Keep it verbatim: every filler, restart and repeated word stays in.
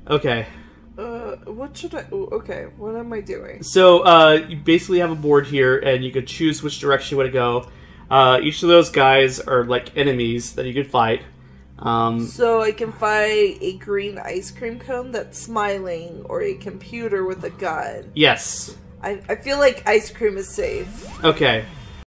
Okay. Uh, what should I... Ooh, okay, what am I doing? So, uh, you basically have a board here, and you could choose which direction you want to go. Uh, each of those guys are, like, enemies that you could fight. Um, so I can fight a green ice cream cone that's smiling, or a computer with a gun. yes. I, I feel like ice cream is safe. Okay.